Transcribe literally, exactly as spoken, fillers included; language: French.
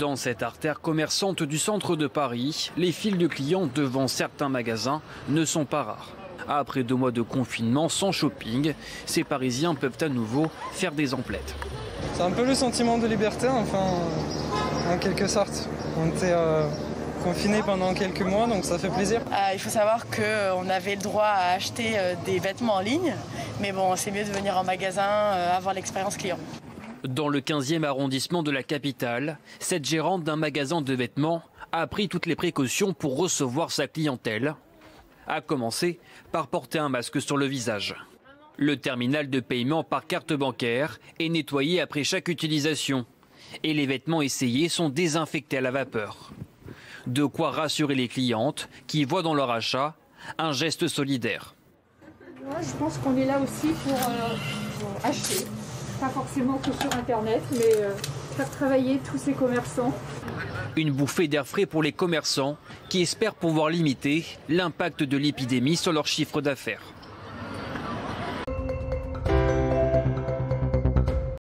Dans cette artère commerçante du centre de Paris, les files de clients devant certains magasins ne sont pas rares. Après deux mois de confinement sans shopping, ces Parisiens peuvent à nouveau faire des emplettes. C'est un peu le sentiment de liberté, enfin, en quelque sorte. On était euh, confinés pendant quelques mois, donc ça fait plaisir. Euh, il faut savoir qu'on avait le droit à acheter euh, des vêtements en ligne, mais bon, c'est mieux de venir en magasin, euh, avoir l'expérience client. Dans le quinzième arrondissement de la capitale, cette gérante d'un magasin de vêtements a pris toutes les précautions pour recevoir sa clientèle, à commencer par porter un masque sur le visage. Le terminal de paiement par carte bancaire est nettoyé après chaque utilisation et les vêtements essayés sont désinfectés à la vapeur. De quoi rassurer les clientes qui voient dans leur achat un geste solidaire. Moi, je pense qu'on est là aussi pour, euh, pour acheter. Pas forcément que sur Internet, mais euh, faire travailler tous ces commerçants. Une bouffée d'air frais pour les commerçants qui espèrent pouvoir limiter l'impact de l'épidémie sur leur chiffre d'affaires.